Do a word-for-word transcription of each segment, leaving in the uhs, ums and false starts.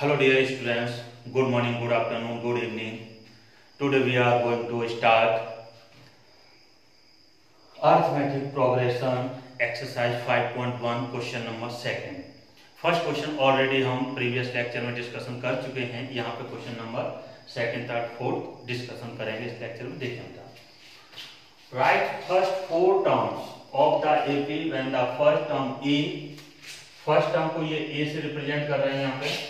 Hello dear students, good morning, good afternoon, good evening. Today we are going to start arithmetic progression exercise five point one question number second. First question already हम previous lecture में discussion कर चुके हैं. यहाँ पे question number second, third, fourth discussion करेंगे इस lecture में. देखें बेटा, write first four terms of the AP when the first term a, first term को ये ए से रिप्रेजेंट कर रहे हैं यहाँ पे,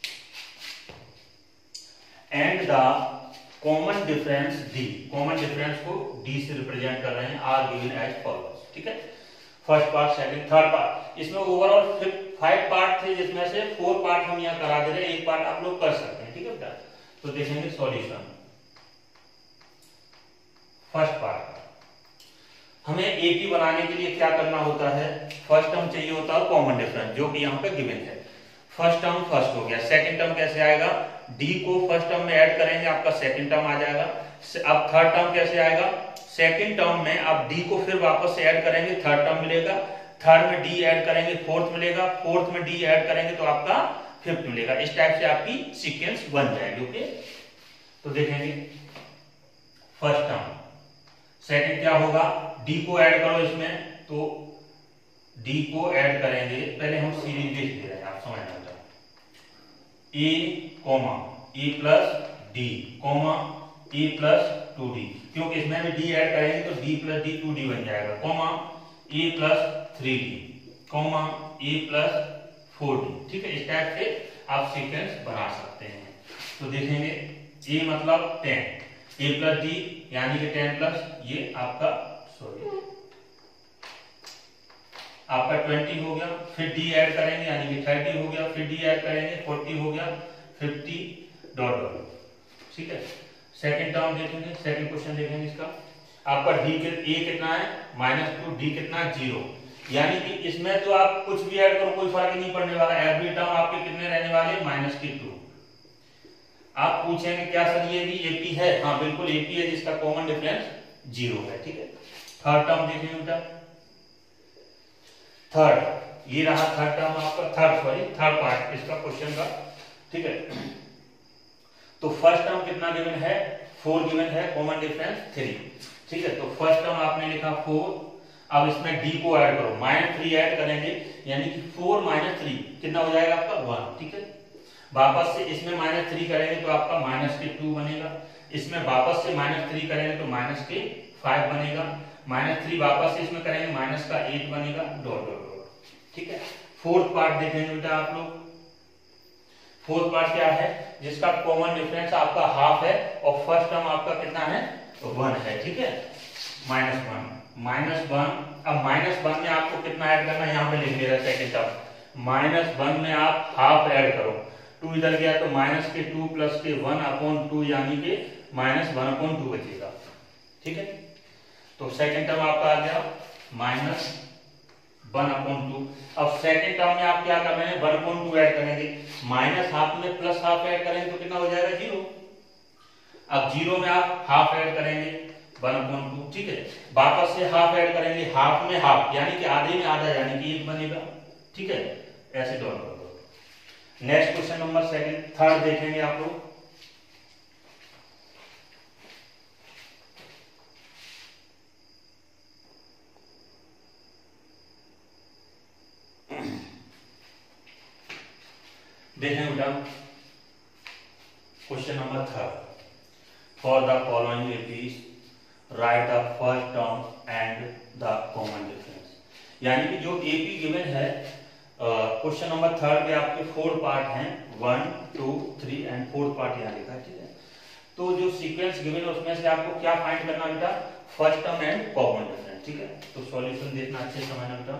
and the common difference d, common difference को डी से रिप्रेजेंट कर रहे हैं, आर गिवन एज फॉलोज. ठीक है, first part, second, third part. इसमें ओवरऑल फाइव पार्ट थे जिसमें से फोर पार्ट हम यहाँ करा दे रहे हैं, एक पार्ट आप लोग कर सकते हैं. ठीक है बेटा, तो देखेंगे सॉल्यूशन. फर्स्ट पार्ट, हमें एपी बनाने के लिए क्या करना होता है, फर्स्ट टर्म चाहिए होता है कॉमन डिफरेंस, जो कि यहाँ पे गिवन है. फर्स्ट टर्म फर्स्ट हो गया, सेकंड टर्म कैसे आएगा, डी को फर्स्ट टर्म में ऐड करेंगे, आपका सेकंड टर्म आ जाएगा. अब थर्ड टर्म कैसे आएगा, सेकंड टर्म में आप डी को फिर वापस से ऐड करेंगे, थर्ड टर्म मिलेगा. थर्ड में डी ऐड करेंगे, फोर्थ मिलेगा. फोर्थ में डी ऐड करेंगे तो आपका फिफ्थ मिलेगा. इस टाइप से आपकी सीक्वेंस बन जाएगी. ओके, तो देखेंगे फर्स्ट टर्म, सेकंड क्या होगा, डी को ऐड करो इसमें, तो डी को ऐड करेंगे. पहले हम सीरीज लिख दे रहे हैं, आप समझना. A comma a plus d comma a plus two d, क्योंकि इसमें भी डी ऐड करेंगे तो d plus d two d बन जाएगा. Comma a plus three d comma a plus four d. ठीक है, इस टाइप से आप सीक्वेंस बना सकते हैं. तो देखेंगे ए मतलब टेन, ए प्लस डी यानी कि टेन प्लस ये आपका सॉरी आपका ट्वेंटी हो गया. फिर डी ऐड करेंगे यानी कि थर्टी हो गया. फिर डी ऐड करेंगे फोर्टी हो गया, फिफ्टी डॉट डॉट. ठीक है, सेकंड टर्म देखेंगे, सेकंड क्वेश्चन देखेंगे इसका. आपका डी के ए कितना है माइनस टू, डी कितना जीरो, यानी कि इसमें तो आप कुछ भी ऐड करो कोई फर्क नहीं पड़ने वाला. एवरी टर्म आपके कितने रहने वाले, माइनस के टू. आप पूछेंगे क्या सर ये भी एपी है, हाँ बिल्कुल एपी है, जिसका कॉमन डिफरेंस जीरो है. ठीक है, थर्ड टर्म देखेंगे बेटा, थर्ड ये रहा थर्ड टर्म आपका, थर्ड सॉरी थर्ड पार्ट इसका क्वेश्चन का. ठीक है, तो फर्स्ट टर्म कितना गिवन है, फोर गिवन है, कॉमन डिफरेंस थ्री. ठीक है, तो फर्स्ट टर्म आपने लिखा फोर. अब इसमें डी को ऐड करो, माइनस थ्री ऐड करेंगे यानी कि फोर माइनस थ्री कितना हो जाएगा आपका वन. ठीक है, वापस से इसमें माइनस थ्री करेंगे तो आपका माइनस के टू बनेगा. इसमें वापस से माइनस थ्री करेंगे तो माइनस के फाइव बनेगा. माइनस थ्री वापस से इसमें करेंगे माइनस का एट बनेगा, डॉट डॉट डॉट. ठीक है, फोर्थ पार्ट देखेंगे बेटा आप लोग. फोर्थ पार्ट क्या है, जिसका कॉमन डिफरेंस आपका हाफ है और फर्स्ट टर्म आपका कितना है, तो वन है. ठीक है, माइनस वन माइनस वन. अब माइनस वन में आपको कितना ऐड करना है, यहाँ पे लिख दिया सेकंड टर्म. माइनस वन में आप हाफ ऐड करो, टू इधर गया तो माइनस के टू प्लस के वन अपॉन टू यानी कि माइनस वन अपॉन टू बचेगा. ठीक है, तो सेकंड टर्म आपका आ गया माइनस वन अपॉन टू. अब सेकंड टर्म में आप क्या कर रहे हैं, वन अपॉन टू ऐड करेंगे. माइनस हाफ में प्लस हाफ ऐड करेंगे तो कितना हो जाएगा, जीरो. अब जीरो में आप हाफ ऐड करेंगे, वन अपॉन टू. ठीक है, वापस से हाफ ऐड करेंगे, हाफ में हाफ यानी कि आधे में आधा यानी कि एक बनेगा. ठीक है, ऐसे dot dot. Next question number second, third देखेंगे आप लोग. देखें बेटा, question number third, for the following APs write the first term and the common difference. यानी कि जो एपी गिवन है क्वेश्चन नंबर थर्ड के आपके फोर पार्ट हैं, one two three and fourth part यहाँ लिखा है. ठीक है, तो जो सीक्वेंस गिवन है उसमें से आपको क्या फाइंड करना बेटा, first term and common difference. ठीक है, तो सॉल्यूशन देखना अच्छे से समझना बेटा.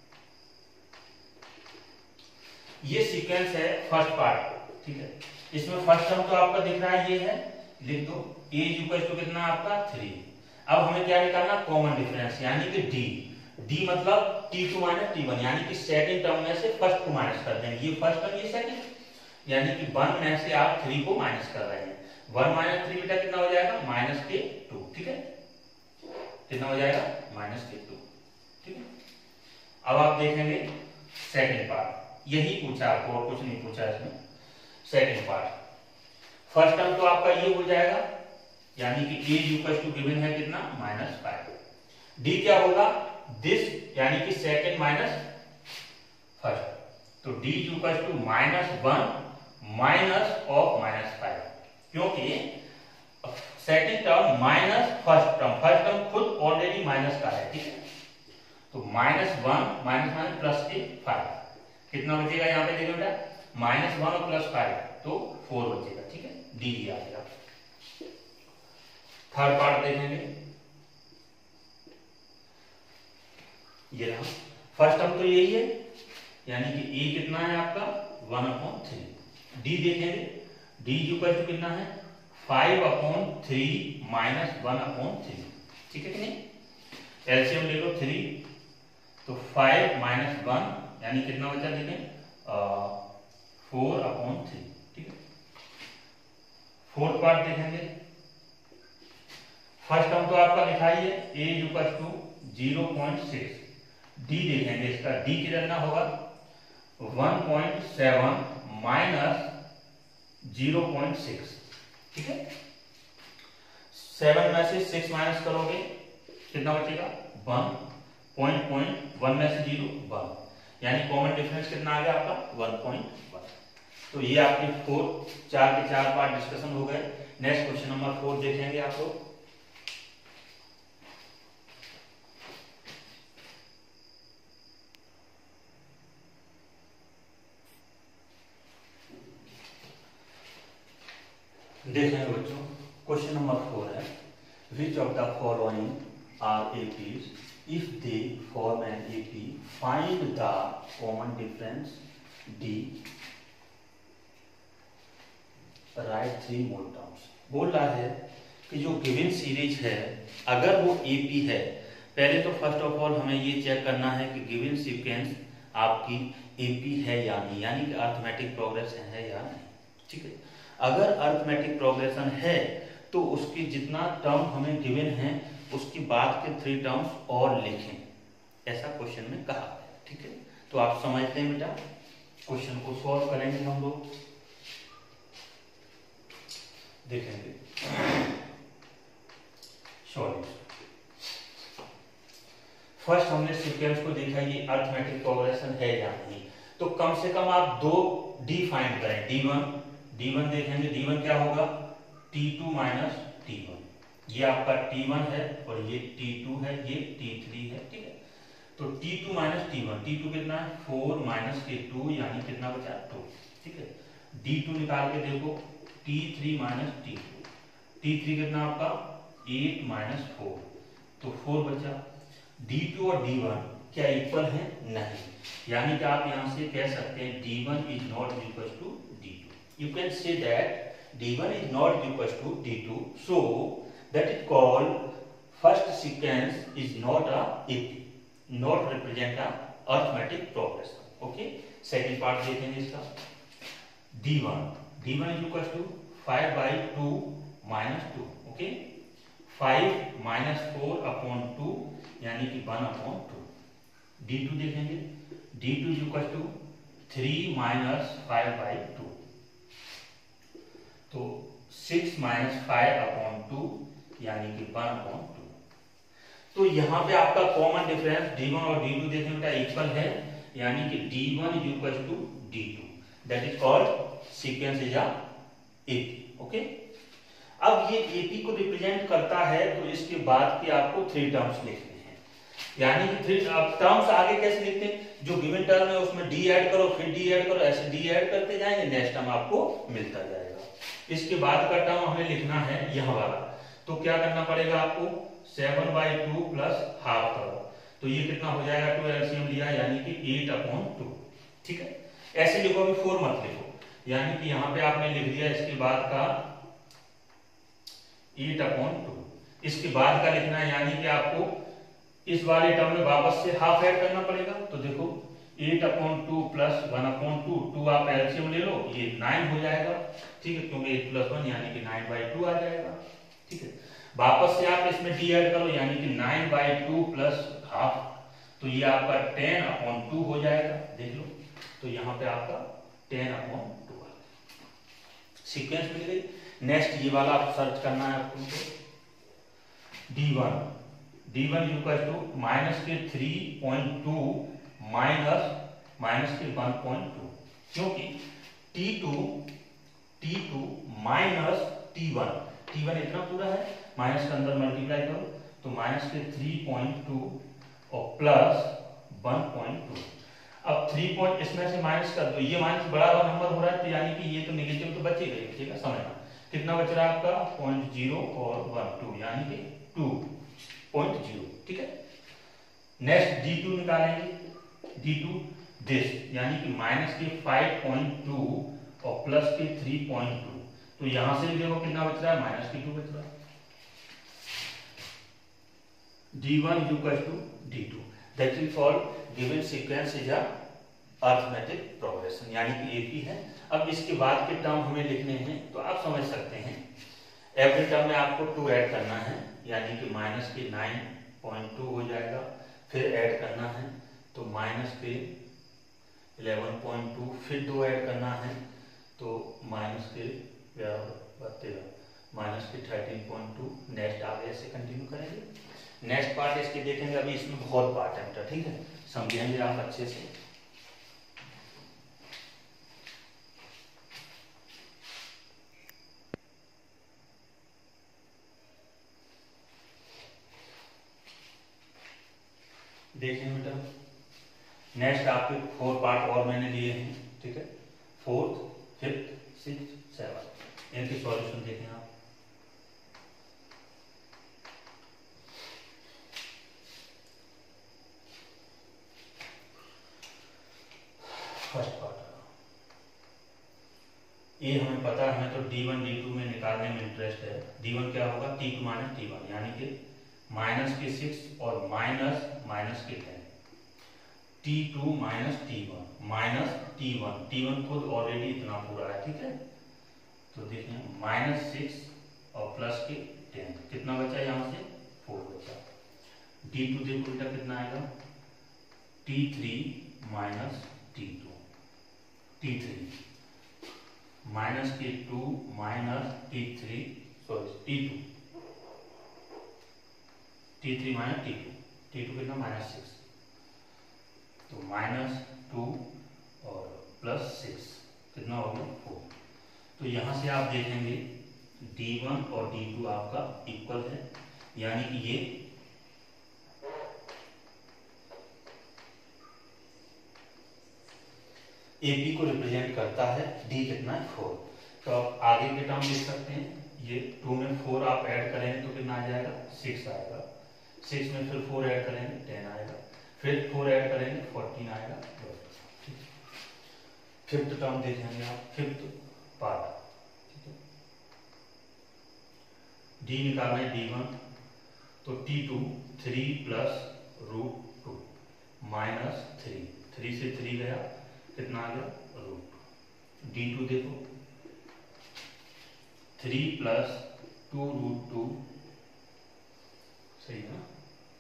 ये सीक्वेंस है फर्स्ट पार्ट. ठीक है, इसमें फर्स्ट टर्म तो आपका दिख रहा है, ये है, लिख दो a इक्वल टू कितना आपका थ्री. अब हमें क्या निकालना, कॉमन डिफरेंस यानी कि d. d मतलब t two minus t one, यानी कि सेकंड टर्म में से फर्स्ट को माइनस कर देंगे. ये फर्स्ट टर्म ये सेकंड, यानी कि वन में से आप थ्री को माइनस कर रहे हैं. वन माइनस थ्री बेटा कितना हो जाएगा, माइनस के टू. ठीक है, कितना हो जाएगा, माइनस के टू. ठीक है, अब आप देखेंगे सेकंड पार्ट, यही पूछा आपको और कुछ नहीं पूछा इसमें. सेकेंड पार्ट, फर्स्ट टर्म तो आपका ये हो जाएगा, यानी कि ए इक्वल टू गिवन है कितना माइनस फाइव। डी क्या होगा दिस, यानी कि सेकेंड माइनस फर्स्ट, तो d equal to minus one minus of minus five, क्योंकि second term minus first term, first term खुद ऑलरेडी माइनस का है, ठीक है। तो minus one minus one plus के फाइव, कितना बचेगा यहाँ पे देखो बेटा माइनस वन और प्लस फाइव, तो फोर बचेगा, ठीक है, डी आ जाएगा। थर्ड पार्ट देखेंगे, ये रहा फर्स्ट टर्म तो यही है, यानी कि ए कितना है आपका वन अपॉन थ्री। डी देखेंगे, डी इक्वल टू कितना है five upon three minus one upon three, ठीक है कि नहीं। एलसीएम ले लो थ्री, तो फाइव माइनस वन यानी कितना बचा देखें फोर अपॉन थ्री, ठीक है। फोर्थ पार्ट देखेंगे, फर्स्ट टर्म तो आपका लिखा ही है a equal to zero point six. D देखेंगे, इसका डी कितना होगा one point seven minus zero point six, ठीक है। सेवन में से सिक्स माइनस करोगे कितना बचेगा वन, पॉइंट पॉइंट वन में से जीरो वन, यानी कॉमन डिफरेंस कितना आ गया आपका वन पॉइंट वन। तो ये आपके फोर चार के चार पार्ट डिस्कशन हो गए। नेक्स्ट क्वेश्चन नंबर फोर देखेंगे आप लोग। देखेंगे बच्चों, क्वेश्चन नंबर फोर है which of the following are APs if they form an AP find the common difference d, write three more terms. बोल रहा है कि जो गिवन सीरीज है अगर वो एपी है, पहले तो फर्स्ट ऑफ ऑल हमें ये चेक करना है कि गिवन सीक्वेंस आपकी एपी है या नहीं, यानी कि अरिथमेटिक प्रोग्रेशन है या नहीं, ठीक है। अगर अरिथमेटिक प्रोग्रेशन है तो उसकी जितना टर्म हमें गिवन है उसकी बाद के थ्री टर्म्स और लिखें, ऐसा क्वेश्चन में कहा है, ठीक है। तो आप समझते हैं बेटा, क्वेश्चन को सॉल्व करेंगे हम लोग, देखेंगे सॉल्यूशन। फर्स्ट हमने सीक्वेंस को देखा ये अरिथमेटिक प्रोग्रेशन है या नहीं, तो कम से कम आप दो डी फाइंड करें, डी वन डी वन देखेंगे, डी वन क्या होगा t two minus t one, ये आपका टी वन है और ये टी टू है, ये टी थ्री है, ठीक है। तो T two minus t one, t two कितना है फोर माइनस के टू, यानी कितना बचा टू, ठीक है। डी टू निकाल के देखो t three minus T two, T three कितना आपका एट माइनस फोर, तो फोर बचा। डी टू और डी वन क्या इक्वल है नहीं, यानी कि आप यहां से कह सकते हैं d one is not equal to D two. You can say that D one is not equal to D two, so that is called first sequence is not a A P, not represent a arithmetic progression. Okay, second part देखेंगे इसका। D one D one is equal to five by two minus two, okay, five minus four upon two यानी कि one upon two। D two देखेंगे, D two is equal to three minus five by two, तो six minus five upon two यानी कि one upon two. तो यहाँ पे आपका कॉमन डिफरेंस डी वन और डी टू देखने का इक्वल है, यानी कि d one is equal to D two, that is called sequence is a AP, okay. अब ये एपी को रिप्रेजेंट करता है तो इसके बाद के आपको थ्री टर्म्स लिखने हैं, यानी कि थ्री टर्म्स आगे कैसे लिखते हैं, जो गिवन टर्म है उसमें डी ऐड करो फिर डी ऐड करो, ऐसे डी ऐड करते जाएंगे, नेक्स्ट टर्म आपको मिलता जाएगा। इसके बाद का टर्म हमें लिखना है यह वाला, तो क्या करना पड़ेगा आपको seven by two plus half करो, तो ये कितना हो जाएगा, टू एलसीएम लिया यानी कि एट अपॉन टू, ठीक है। ऐसे लिखो, अभी फोर मत लिखो, यानी कि यहाँ पे आपने लिख दिया इसके बाद का एट अपॉन टू, इसके बाद का लिखना है, यानी कि आपको इस वाले टर्म में वापस से हाफ ऐड करना पड़ेगा। तो देखो eight upon two plus one upon two, two आप एलसीएम ले लो, ये नाइन हो जाएगा, ठीक है, क्योंकि एट प्लस वन यानी कि नाइन बाई टू आ जाएगा, ठीक है। वापस से आप इसमें डी ऐड करो, यानी कि nine by two plus half, तो ये आपका टेन अपॉन टू हो जाएगा, देख लो, तो यहाँ पे आपका टेन अपॉन टू आ गया, सीक्वेंस मिल गई। नेक्स्ट ये वाला आप सर्च करना है आपको, d one D one equal to minus के three point two minus minus के वन पॉइंट टू, क्योंकि t two T two minus t one t one इतना पूरा है, माइनस के अंदर मल्टीप्लाई करो तो माइनस के थ्री पॉइंट टू और प्लस वन पॉइंट टू। अब थ्री पॉइंट इसमें से माइनस कर दो, ये माइनस बड़ा हुआ नंबर हो रहा है तो यानी कि ये तो नेगेटिव तो बचेगा ही, ठीक है समझना। कितना बच रहा है आपका पॉइंट जीरो और वन टू यानी कि टू पॉइंट जीरो, ठीक है। नेक्स्ट डी टू निकालेंगे, डी टू दिस यानी कि माइनस के फाइव पॉइंट टू और प्लस के थ्री पॉइंट टू, तो यहां से भी देखो कितना बच रहा है माइनस के टू बच रहा है। D one equal to D two, that is for given sequence is a arithmetic progression यानी कि एपी है। अब इसके बाद के टर्म हमें लिखने हैं तो आप समझ सकते हैं, एवरी टर्म में आपको टू ऐड करना है यानी कि माइनस के नाइन पॉइंट टू हो जाएगा, फिर ऐड करना है तो माइनस के इलेवन पॉइंट टू, फिर दो ऐड करना है तो माइनस के तेरह माइनस के थर्टीन पॉइंट टू। नेक्स्ट आगे ऐसे कंटिन्यू करेंगे। नेक्स्ट पार्ट इसके देखेंगे, अभी इसमें बहुत पार्ट है बेटा, ठीक है समझेंगे आप अच्छे से। देखें बेटा, नेक्स्ट आपके फोर पार्ट और मैंने लिए हैं, ठीक है फोर्थ फिफ्थ सिक्स सेवन, इनके सॉल्यूशन देखें आप। फर्स्ट पार्ट ये हमें पता है, हमें तो डी वन डी टू में निकालने में इंटरेस्ट है। डी वन क्या होगा t two minus t one यानी कि माइनस के सिक्स और माइनस माइनस के ten, t two minus t one minus t one, t one खुद ऑलरेडी इतना पूरा है, ठीक है तो देखिए माइनस सिक्स और प्लस के टेन, कितना बचा यहाँ से फोर बचा। डी टू देखो बेटा कितना आएगा T three minus T two, T three minus के two minus T three sorry T two T three minus T two, T two कितना माइनस सिक्स, तो माइनस टू और प्लस सिक्स कितना हो गया फोर। तो यहां से आप देखेंगे डी वन और डी टू आपका इक्वल है यानी कि ये एपी को रिप्रेजेंट करता है। डी कितना है फोर, तो आप आगे के टर्म लिख सकते हैं, ये टू में फोर आप ऐड करेंगे तो कितना आ जाएगा सिक्स आएगा, सिक्स में फिर फोर ऐड करेंगे टेन आएगा, फिर फोर ऐड करेंगे फोर्टीन आएगा। फिफ्थ टर्म देखेंगे आप, फिफ्थ पार्ट, ठीक है डी निकालना है डी वन, तो T two three plus root two minus three, three से थ्री गया कितना आ गया रूट। डी टू देखो three plus two root two, सही है ना,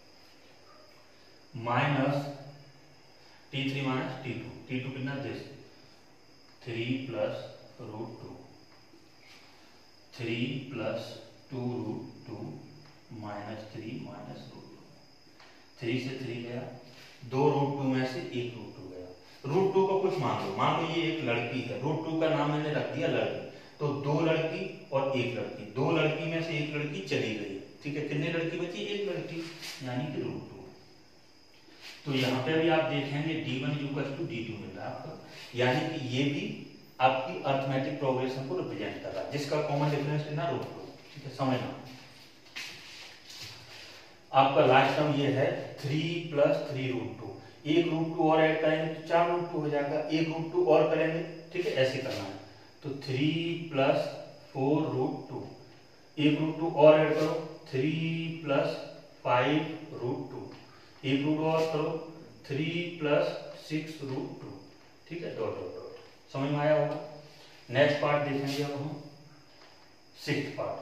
minus T three minus T two, T two कितना this three plus root two, three plus two root two minus three minus root two, three से three गया, दो root two में से एक रूट टू गया। रूट टू को कुछ मान लो, मान लो ये एक लड़की है, रूट टू का नाम मैंने रख दिया लड़की, तो दो लड़की और एक लड़की, दो लड़की में से एक लड़की चली गई, ठीक है कितनी लड़की बची एक लड़की यानी कि रूट टू। तो यहाँ पे भी आप देखेंगे D one equal to D two मिल रहा है आपका, यानी कि ये भी आपकी अरिथमेटिक प्रोग्रेशन को रिप्रेजेंट कर रहा है जिसका कॉमन डिफरेंस कितना रूट टू, ठीक है समझना। आपका लास्ट टर्म ये है three plus three root two, एक रूट टू और ऐड करेंगे तो चार रूट टू हो जाएगा, एक रूट टू और करेंगे, ठीक है ऐसे करना है, तो three plus four root two, एक रूट टू और ऐड करो three plus five root two, एक रूट और करो three plus six root two, ठीक है डॉट डॉट डॉट, समझ में आया होगा। नेक्स्ट पार्ट देखेंगे अब हम सिक्स्थ पार्ट,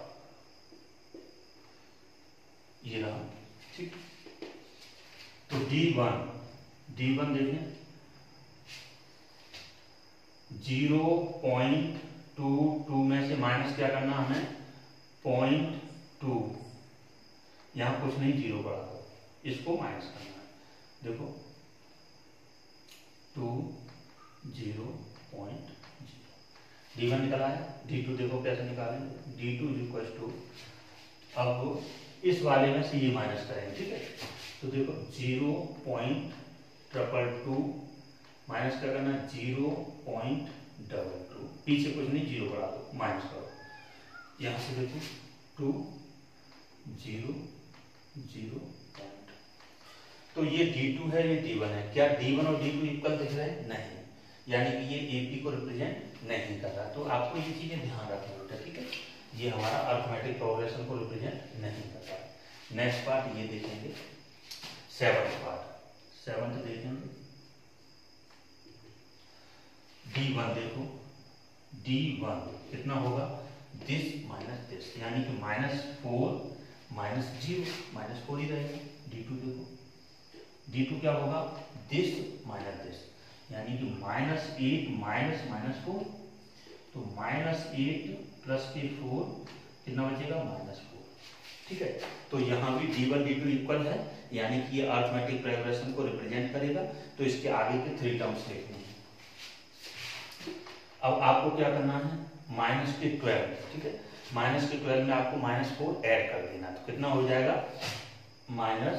ये रहा, ठीक तो डी वन डी वन देखें जीरो पॉइंट टू टू में से माइनस क्या करना हमें, पॉइंट टू, यहाँ कुछ नहीं, जीरो बढ़ा दो, इसको माइनस करना है। देखो two zero point zero, D one निकला है, डी टू देखो कैसे निकालेंगे, D two is equal to, अब इस वाले में से ये माइनस करेंगे, ठीक है। तो देखो zero point triple two minus क्या करना, जीरो पॉइंट डबल टू, पीछे कुछ नहीं, जीरो बढ़ा दो, माइनस करो, यहाँ से देखो टू जीरो जीरो पॉइंट, तो ये डी टू है, ये डी वन है। क्या डी वन और डी टू इक्वल दिख रहे हैं? नहीं, यानी कि ये एपी को रिप्रेजेंट नहीं कर रहा। तो आपको ये चीजें ध्यान रखनी होता है, ठीक है। ये हमारा अरिथमेटिक प्रोग्रेशन को रिप्रेजेंट नहीं कर रहा है। नेक्स्ट पार्ट ये देखेंगे, सेवंथ पार्ट, सेवंथ देखेंगे डी वन, देखो डी वन कितना होगा, दिस माइनस दिस, यानी कि minus four minus zero, minus four ही रहेगा। डी टू देखो, डी टू क्या होगा, दिस माइनस दिस, यानी कि minus eight minus minus four, तो माइनस एट प्लस के फोर कितना बचेगा, माइनस फोर, ठीक है। तो यहाँ भी D one D two equal है, यानी कि ये अरिथमेटिक प्रोग्रेशन को रिप्रेजेंट करेगा। तो इसके आगे के थ्री टर्म्स देखने हैं। अब आपको क्या करना है, माइनस के ट्वेल्व, ठीक है, माइनस के ट्वेल्व में आपको माइनस फोर ऐड कर देना, तो कितना हो जाएगा, माइनस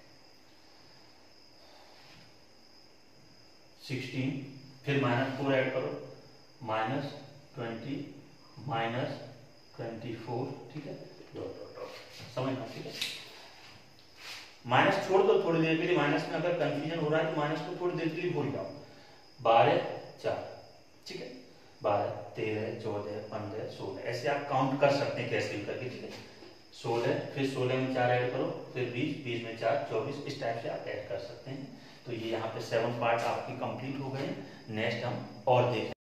सिक्सटीन, फिर माइनस फोर ऐड करो, minus twenty minus twenty four, ठीक है, डॉट डॉट डॉट, समझना, ठीक है। माइनस छोड़ दो थोड़ी देर के लिए, माइनस में अगर कंफ्यूजन हो रहा है तो माइनस को थोड़ी देर के लिए भूल जाओ। बारह चार, ठीक है, बारह तेरह चौदह पंद्रह सोलह, ऐसे आप काउंट कर सकते हैं कैसे भी करके, ठीक है। सोलह, फिर सोलह में चार ऐड करो, फिर बीस, बीस में चार चौबीस, इस टाइप से आप ऐड कर सकते हैं। तो ये यहाँ पे सेवन पार्ट आपकी कंप्लीट हो गए। नेक्स्ट हम और देखें।